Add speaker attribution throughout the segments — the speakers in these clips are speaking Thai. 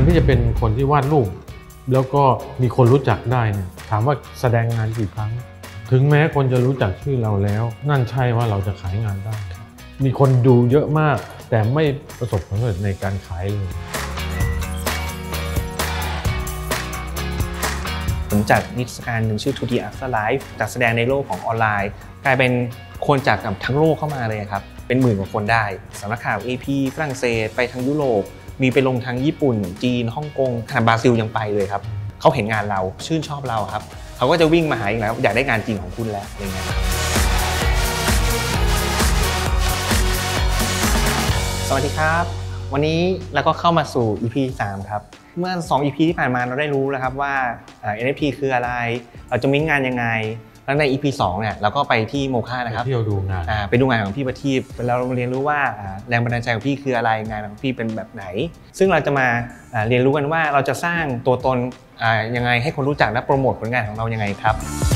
Speaker 1: ที่จะเป็นคนที่วาดรูปแล้วก็มีคนรู้จักได้เนี่ยถามว่าแสดงงานกี่ครั้งถึงแม้คนจะรู้จักชื่อเราแล้วนั่นใช่ว่าเราจะขายงานได้มีคนดูเยอะมากแต่ไม่ประสบความสำเร็จในการขายเลย
Speaker 2: ผมจัดนิทรรศการหนึ่งชื่อ 2D Afterlife จัดแสดงในโลกของออนไลน์กลายเป็นคนจากทั้งโลกเข้ามาเลยครับเป็นหมื่นกว่าคนได้สำนักข่าว AP ฝรั่งเศสไปทางยุโรปมีไปลงทางญี่ปุ่นจีนฮ่องกงขนาดบราซิลยังไปเลยครับเขาเห็นงานเราชื่นชอบเราครับเขาก็จะวิ่งมาหาอีกแล้วอยากได้งานจริงของคุณแล้วอะไรเงี้ยครับสวัสดีครับวันนี้เราก็เข้ามาสู่ EP 3ครับเมื่อ2 EP ที่ผ่านมาเราได้รู้แล้วครับว่า NFT คืออะไรเราจะมิ้งงานยังไงแล้วใน EP 2เนี่ยเราก็ไปที่โมค่านะครับ
Speaker 1: ไปเที่ยวดูงาน
Speaker 2: ไปดูงานของพี่ประทีปเราเรียนรู้ว่าแรงบันดาลใจของพี่คืออะไรงานของพี่เป็นแบบไหนซึ่งเราจะมาเรียนรู้กันว่าเราจะสร้างตัวตนยังไงให้คนรู้จักและโปรโมทผลงานของเรายังไงครับ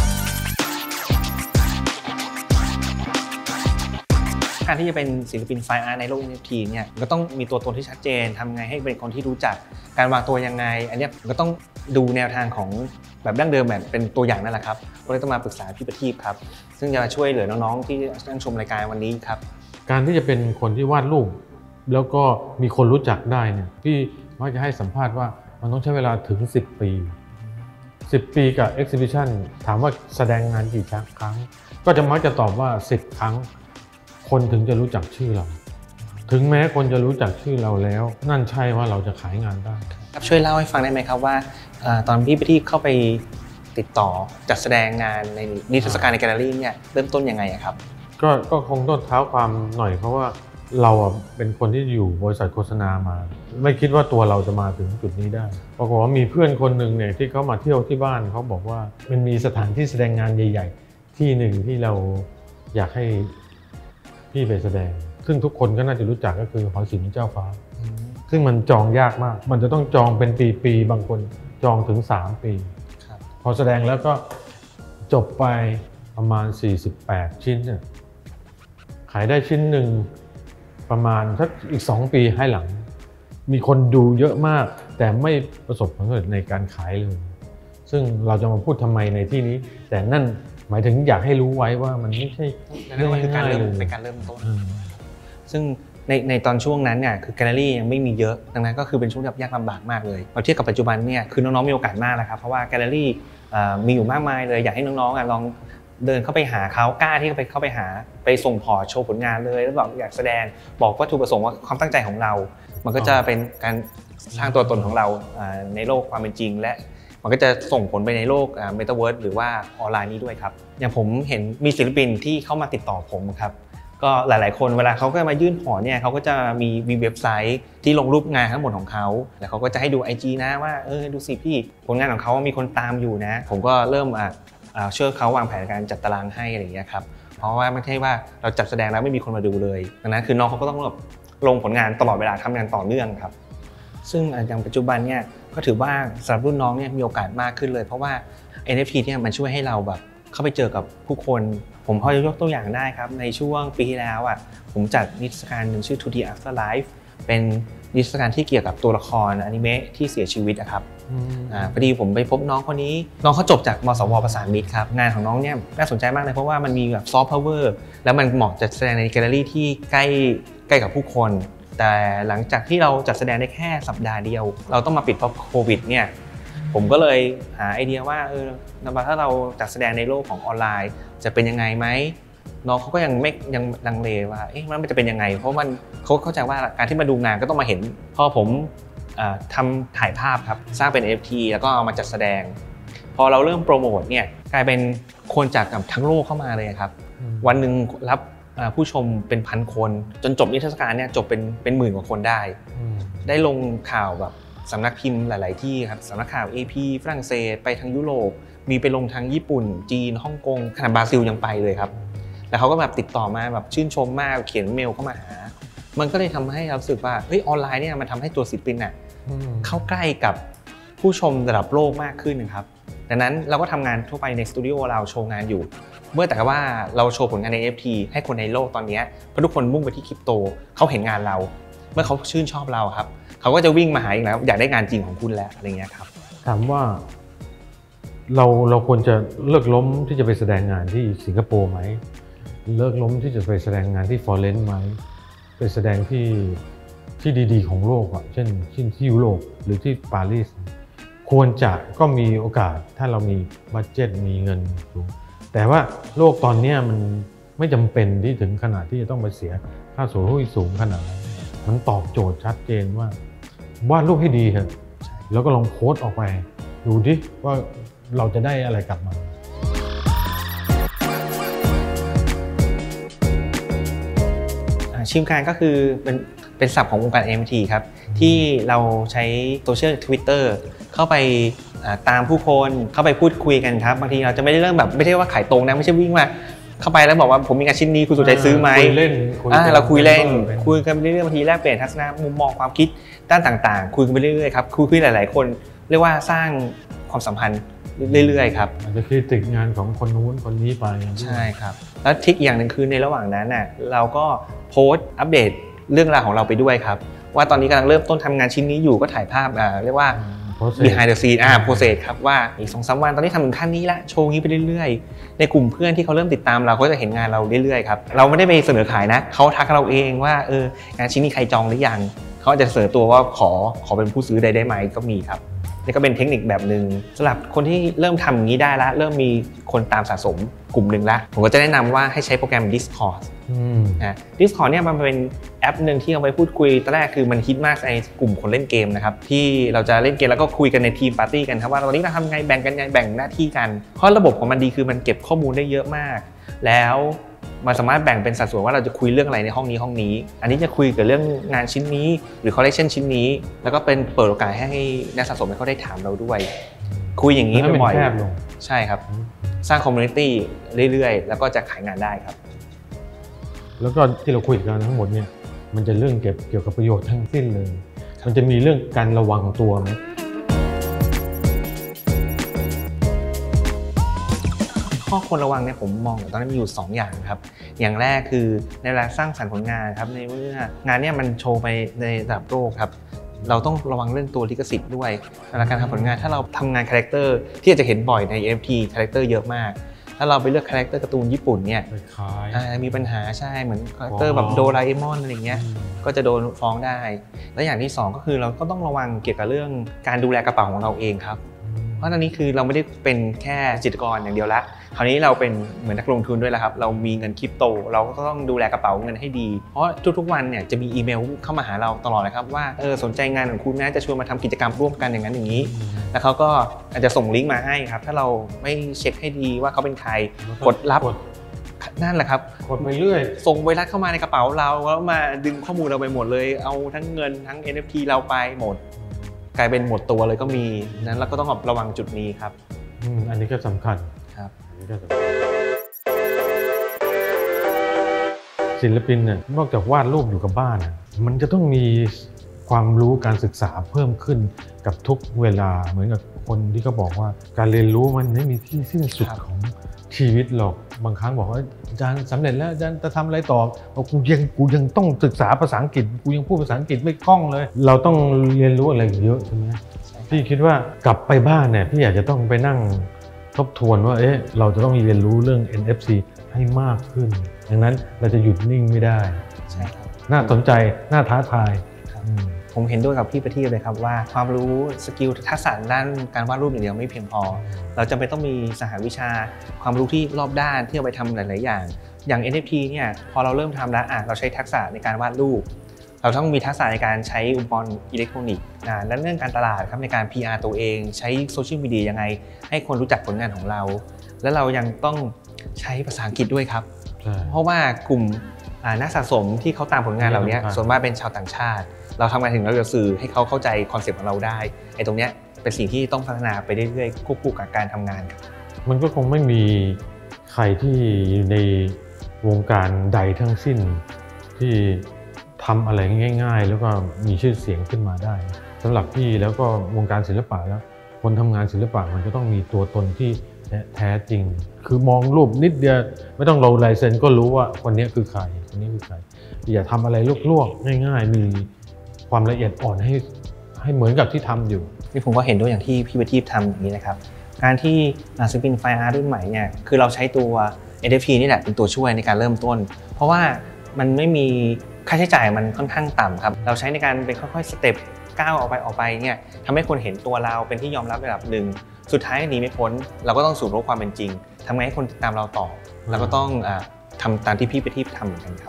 Speaker 2: การที่จะเป็นศิลปินไฟอาร์ตในโลก NFT เนี่ยก็ต้องมีตัวตนที่ชัดเจนทำไงให้เป็นคนที่รู้จักการวางตัวยังไงอันนี้ก็ต้องดูแนวทางของแบบดั้งเดิมแบบเป็นตัวอย่างนั่นแหละครับก็เลยต้องมาปรึกษาพี่ประทีปครับซึ่งจะมาช่วยเหลือน้องๆที่นั่งชมรายการวันนี้ครับ
Speaker 1: การที่จะเป็นคนที่วาดรูปแล้วก็มีคนรู้จักได้เนี่ยพี่มักจะให้สัมภาษณ์ว่ามันต้องใช้เวลาถึง10 ปี10 ปีกับ Exhibition ถามว่าแสดงงานกี่ครั้งก็จะมักจะตอบว่า10 ครั้งคนถึงจะรู้จักชื่อเราถึงแม้คนจะรู้จักชื่อเราแล้วนั่นใช่ว่าเราจะขายงานได้
Speaker 2: ครับช่วยเล่าให้ฟังได้ไหมครับว่าตอนพี่เข้าไปติดต่อจัดแสดงงานในนิทรรศการในแกลเลอรี่เนี่ยเริ่มต้นยังไงครับ
Speaker 1: ก็คงต้องเท้าความหน่อยเพราะว่าเราเป็นคนที่อยู่บริษัทโฆษณามาไม่คิดว่าตัวเราจะมาถึงจุดนี้ได้ปรากฏว่ามีเพื่อนคนหนึ่งเนี่ยที่เขามาเที่ยวที่บ้านเขาบอกว่ามันมีสถานที่แสดงงานใหญ่ๆที่หนึ่งที่เราอยากให้พี่ไปแสดงซึ่งทุกคนก็น่าจะรู้จักก็คือหอศิลป์เจ้าฟ้าซึ่งมันจองยากมากมันจะต้องจองเป็นปีๆบางคนจองถึง3 ปีพอแสดงแล้วก็จบไปประมาณ48 ชิ้นเนี่ยขายได้ชิ้นหนึ่งประมาณสักอีก2 ปีให้หลังมีคนดูเยอะมากแต่ไม่ประสบความสำเร็จในการขายเลยซึ่งเราจะมาพูดทำไมในที่นี้แต่นั่นหมายถึงอยากให้รู้ไว้ว่ามันไม่ใช่
Speaker 2: เรื่องง่ายๆเลยเป็นการเริ่มต้นซึ่งในตอนช่วงนั้นเนี่ยคือแกลเลอรี่ยังไม่มีเยอะดังนั้นก็คือเป็นช่วงที่ยากลำบากมากเลยเราเทียบกับปัจจุบันเนี่ยคือน้องๆมีโอกาสมากแล้วครับเพราะว่าแกลเลอรี่มีอยู่มากมายเลยอยากให้น้องๆลองเดินเข้าไปหาเขากล้าที่จะเข้าไปหาไปส่งพอร์ตโชว์ผลงานเลยแล้วบอกอยากแสดงบอกวัตถุประสงค์ว่าความตั้งใจของเรามันก็จะเป็นการสร้างตัวตนของเราในโลกความเป็นจริงและมันก็จะส่งผลไปในโลกเมตาเวิร์สหรือว่าออนไลน์นี้ด้วยครับอย่างผมเห็นมีศิลปินที่เข้ามาติดต่อผมครับก็หลายๆคนเวลาเขาก็มายื่นพอร์ตเนี่ยเขาก็จะมีเว็บไซต์ที่ลงรูปงานทั้งหมดของเขาแล้วเขาก็จะให้ดู IG นะว่าดูสิพี่ผลงานของเขามีคนตามอยู่นะผมก็เริ่มช่วยเขาวางแผนการจัดตารางให้อะไรอย่างเงี้ยครับเพราะว่าไม่ใช่ว่าเราจัดแสดงแล้วไม่มีคนมาดูเลยดังนั้นคือน้องเขาก็ต้องลงผลงานตลอดเวลาทำงานต่อเนื่องครับซึ่งอย่างปัจจุบันเนี่ยก็ถือว่าสำหรับรุ่นน้องเนี่ยมีโอกาสมากขึ้นเลยเพราะว่า NFT เนี่ยมันช่วยให้เราแบบเข้าไปเจอกับผู้คนผมพอจะยกตัวอย่างได้ครับในช่วงปีที่แล้วผมจัดนิทรรศการหนึ่งชื่อ 2D Afterlife เป็นนิทรรศการที่เกี่ยวกับตัวละครอนิเมะที่เสียชีวิตครับพอดีผมไปพบน้องคนนี้น้องเขาจบจากมสวประสานมิตรครับงานของน้องเนี่ยน่าสนใจมากเลยเพราะว่ามันมีแบบซอฟต์พาวเวอร์แล้วมันเหมาะจะแสดงในแกลเลอรี่ที่ใกล้กับผู้คนแต่หลังจากที่เราจัดแสดงได้แค่สัปดาห์เดียวเราต้องมาปิดเพราะโควิดเนี่ยผมก็เลยหาไอเดียว่าถ้าเราจัดแสดงในโลกของออนไลน์จะเป็นยังไงไหมน้องเขาก็ยังลังเลว่ามันจะเป็นยังไงเพราะมันเขาเข้าใจว่าการที่มาดูงานก็ต้องมาเห็นพอผมทำถ่ายภาพครับสร้างเป็น NFT แล้วก็เอามาจัดแสดงพอเราเริ่มโปรโมทเนี่ยกลายเป็นคนจากทั้งโลกเข้ามาเลยครับวันหนึ่งรับผู้ชมเป็นพันคนจนจบนิทรรศการเนี่ยจบเป็นหมื่นกว่าคนได้ลงข่าวแบบสำนักพิมพ์หลายๆที่ครับสำนักข่าว AP ฝรั่งเศสไปทางยุโรปมีไปลงทางญี่ปุ่นจีนฮ่องกงขนาดบราซิลยังไปเลยครับแล้วเขาก็แบบติดต่อมาแบบชื่นชมมากเขียนเมลเข้ามาหามันก็เลยทำให้เรารู้สึกว่าออนไลน์เนี่ยมันทำให้ตัวศิลปินเข้าใกล้กับผู้ชมระดับโลกมากขึ้นนะครับดังนั้นเราก็ทำงานทั่วไปในสตูดิโอเราโชว์งานอยู่เมื่อแต่ว่าเราโชว์ผลงานใน NFT ให้คนในโลกตอนนี้เพราะทุกคนมุ่งไปที่คริปโตเขาเห็นงานเราเมื่อเขาชื่นชอบเราครับเขาก็จะวิ่งมาหาอีกแล้วอยากได้งานจริงของคุณแล้วอะไรเงี้ยครับ
Speaker 1: ถามว่าเราควรจะเลิกล้มที่จะไปแสดงงานที่สิงคโปร์ไหมเลิกล้มที่จะไปแสดงงานที่ฟลอเรนซ์ไหมไปแสดงที่ดีๆของโลกเช่นที่ยุโรปหรือที่ปารีสควรจะก็มีโอกาสถ้าเรามีบัดเจ็ตมีเงินสูงแต่ว่าโลกตอนนี้มันไม่จำเป็นที่ถึงขนาดที่จะต้องไปเสียค่าตั๋วหุ้นสูงขนาดนั้นมันตอบโจทย์ชัดเจนว่าวาดรูปให้ดีเถอะแล้วก็ลองโพสต์ออกไปดูดิว่าเราจะได้อะไรกลับมา
Speaker 2: ชิมการก็คือเป็นศัพท์ของวงการ NFT ครับที่เราใช้โซเชียล Twitter เข้าไปตามผู้คนเข้าไปพูดคุยกันครับบางทีเราจะไม่ได้เริ่มแบบไม่ได้ว่าขายตรงนะไม่ใช่วิ่งมาเข้าไปแล้วบอกว่าผมมีงานชิ้นนี้คุณสนใจซื้อไหม
Speaker 1: คุยเล่น
Speaker 2: เราคุยเล่นคุยกันไปเรื่อยๆบางทีแลกเปลี่ยนทัศนะมุมมองความคิดด้านต่างๆคุยกันไปเรื่อยๆครับคุยหลายๆคนเรียกว่าสร้างความสัมพันธ์เรื่อยๆครับ
Speaker 1: อาจจะคือติดงานของคนนู้นคนนี้ไป
Speaker 2: ใช่ครับแล้วทริคอย่างหนึ่งคือในระหว่างนั้นน่ะเราก็โพสต์อัปเดตเรื่องราวของเราไปด้วยครับว่าตอนนี้กำลังเริ่มต้นทำงานชิ้นนี้อยู่ก็ถ่ายภาพเรียกว่า behind the scene process ครับว่าอีก 2-3 วันตอนนี้ทำถึงขั้นนี้ละโชว์นี้ไปเรื่อยๆในกลุ่มเพื่อนที่เขาเริ่มติดตามเราก็จะเห็นงานเราเรื่อยๆครับเราไม่ได้ไปเสนอขายนะเขาทักเราเองว่างานชิ้นนี้ใครจองหรือยังเขาจะเสนอตัวว่าขอเป็นผู้ซื้อได้ไหมก็มีครับนี่ก็เป็นเทคนิคแบบหนึ่งสำหรับคนที่เริ่มทำอย่างนี้ได้แล้วเริ่มมีคนตามสะสมกลุ่มหนึ่งแล้วผมก็จะแนะนำว่าให้ใช้โปรแกรม Discord Discord เนี่ยมันเป็นแอปหนึ่งที่เอาไว้พูดคุยตอนแรกคือมันฮิตมากในกลุ่มคนเล่นเกมนะครับที่เราจะเล่นเกมแล้วก็คุยกันในทีมปาร์ตี้กันครับว่าตอนนี้เราทำไงแบ่งกันไงแบ่งหน้าที่กันเพราะระบบของมันดีคือมันเก็บข้อมูลได้เยอะมากแล้วมันสามารถแบ่งเป็นสัดส่วนว่าเราจะคุยเรื่องอะไรในห้องนี้อันนี้จะคุยกับเรื่องงานชิ้นนี้หรือคอลเลคชันชิ้นนี้แล้วก็เป็นเปิดโอกาสให้นักสะสมเขาได้ถามเราด้วยคุยอย่างนี้บ่อยๆใช่ครับสร้างคอมมูนิตี้เรื่อยๆแล้วก็จะขายงานได้ครับ
Speaker 1: แล้วก็ที่เราคุยกันทั้งหมดเนี่ยมันจะเรื่องเกี่ยวกับประโยชน์ทั้งสิ้นเลยมันจะมีเรื่องการระวังตัวไหม
Speaker 2: ข้อควรระวังเนี่ยผมมองตอนนี้มีอยู่2อย่างครับอย่างแรกคือในเวลาสร้างสรรค์ผลงานครับในเมื่องานเนี่ยมันโชว์ไปในระดับโลกครับเราต้องระวังเรื่องตัวลิขสิทธิ์ด้วยเวลาการทำผลงานถ้าเราทำงานคาแรคเตอร์ที่อาจจะเห็นบ่อยใน NFT คาแรคเตอร์เยอะมากถ้าเราไปเลือกคาแรคเตอร์การ์ตูนญี่ปุ่นเนี่ยมีปัญหาใช่เหมือนคาแรคเตอร์แบบโดราเอมอนอะไรเงี้ยก็จะโดนฟ้องได้และอย่างที่2ก็คือเราก็ต้องระวังเกี่ยวกับเรื่องการดูแลกระเป๋าของเราเองครับเพราะตอนนี้คือเราไม่ได้เป็นแค่จิตรกรอย่างเดียวละคราวนี้เราเป็นเหมือนนักลงทุนด้วยแล้วครับเรามีเงินคริปโตเราก็ต้องดูแลกระเป๋าเงินให้ดีเพราะทุกๆวันเนี่ยจะมีอีเมลเข้ามาหาเราตลอดเลยครับว่าสนใจงานของคุณนะจะชวนมาทำกิจกรรมร่วมกันอย่างนั้นอย่างนี้แล้วเขาก็อาจจะส่งลิงก์มาให้ครับถ้าเราไม่เช็คให้ดีว่าเขาเป็นใครกดรับนั่นแหละครับ
Speaker 1: กดไปเรื่อย
Speaker 2: ส่งไวรัสเข้ามาในกระเป๋าเราแล้วมาดึงข้อมูลเราไปหมดเลยเอาทั้งเงินทั้ง NFT เราไปหมดกลายเป็นหมดตัวเลยก็มีนั้นเราก็ต้องระวังจุดนี้ครับ
Speaker 1: อันนี้ก็สำคัญ
Speaker 2: ครับ
Speaker 1: ศิลปินเนี่ยนอกจากวาดรูปอยู่กับบ้านมันจะต้องมีความรู้การศึกษาเพิ่มขึ้นกับทุกเวลาเหมือนกับคนที่เขาบอกว่าการเรียนรู้มันไม่มีที่สิ้นสุดของชีวิตหรอกบางครั้งบอกว่าอาจารย์สำเร็จแล้วอาจารย์จะทำอะไรต่อกูยังต้องศึกษาภาษาอังกฤษกูยังพูดภาษาอังกฤษไม่คล่องเลยเราต้องเรียนรู้อะไรเยอะใช่ไหมพี่คิดว่ากลับไปบ้านเนี่ยพี่อยากจะต้องไปนั่งทบทวนว่าเราจะต้องเรียนรู้เรื่อง NFC ให้มากขึ้นดังนั้นเราจะหยุดนิ่งไม่ได้
Speaker 2: ใช่ครับ
Speaker 1: น่าสนใจน่าท้าทาย
Speaker 2: ผมเห็นด้วยกับพี่ประทีปเลยครับว่าความรู้สกิลทักษะด้านการวาดรูปอย่างเดียวไม่เพียงพอเราจำเป็นต้องมีสหวิชาความรู้ที่รอบด้านที่เอาไปทำหลายๆอย่าง NFT เนี่ยพอเราเริ่มทำแล้วเราใช้ทักษะในการวาดรูปเราต้องมีทักษะในการใช้อุปกรณ์อิเล็กทรอนิกส์และเรื่องการตลาดครับในการ PR ตัวเองใช้โซเชียลมีเดียยังไงให้คนรู้จักผลงานของเราและเรายังต้องใช้ภาษาอังกฤษด้วยครับเพราะว่ากลุ่มนักสะสมที่เขาตามผลงานเหล่านี้ส่วนมากเป็นชาวต่างชาติเราทำงานถึงเราจะสื่อให้เขาเข้าใจคอนเซ็ปต์ของเราได้ตรงนี้เป็นสิ่งที่ต้องพัฒนาไปเรื่อยๆควบคู่กับการทำงานครับ
Speaker 1: มันก็คงไม่มีใครที่อยู่ในวงการใดทั้งสิ้นที่ทำอะไรง่ายๆแล้วก็มีชื่อเสียงขึ้นมาได้สำหรับพี่แล้วก็วงการศิลปะแล้วคนทำงานศิลปะมันก็ต้องมีตัวตนที่แท้จริงคือมองรูปนิดเดียวไม่ต้องลงลายเซ็นก็รู้ว่าคนนี้คือใครคนนี้คือใครอย่าทำอะไรลวกๆง่ายๆมีความละเอียดอ่อนให้เหมือนกับที่ทำอยู่
Speaker 2: นี่ผมก็เห็นด้วยอย่างที่พี่ประทีปทำอย่างนี้นะครับการที่ศิลปินไฟอาร์ตรุ่นใหม่เนี่ยคือเราใช้ตัว NFT นี่แหละเป็นตัวช่วยในการเริ่มต้นเพราะว่ามันไม่มีค่าใช้จ่ายมันค่อนข้างต่ำครับเราใช้ในการเป็นค่อยๆสเต็ปก้าวออกไปเนี่ยทำให้คนเห็นตัวเราเป็นที่ยอมรับระดับหนึ่งสุดท้ายหนีไม่พ้นเราก็ต้องสู่โลกความเป็นจริงทำไงให้คนติดตามเราต่อเราก็ต้องทำตามที่พี่ประทีปทำเหมือนกันครับ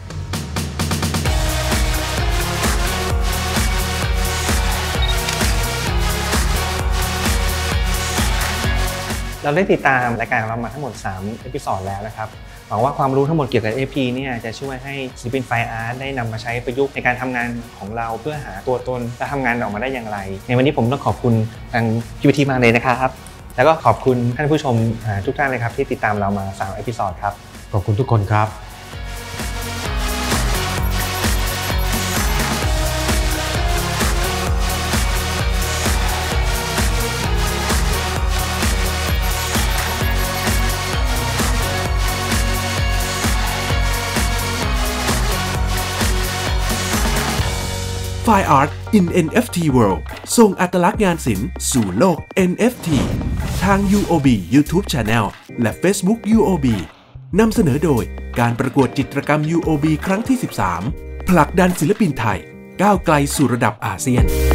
Speaker 2: เราได้ติดตามรายการของเรามาทั้งหมด3เอพิโซดแล้วนะครับหวังว่าความรู้ทั้งหมดเกี่ยวกับ NFT เนี่ยจะช่วยให้ศิลปินไฟอาร์ตได้นำมาใช้ประยุกต์ในการทำงานของเราเพื่อหาตัวตนและทำงานออกมาได้อย่างไรในวันนี้ผมต้องขอบคุณทางพี่ประทีปมากเลยนะครับแล้วก็ขอบคุณท่านผู้ชมทุกท่านเลยครับที่ติดตามเรามา3เอพิโซดครับ
Speaker 1: ขอบคุณทุกคนครับ
Speaker 3: Fine Art in NFT World ส่งอัตลักษณ์งานศิลป์สู่โลก NFT ทาง UOB YouTube Channel และ Facebook UOB นำเสนอโดยการประกวดจิตรกรรม UOB ครั้งที่ 13 ผลักดันศิลปินไทยก้าวไกลสู่ระดับอาเซียน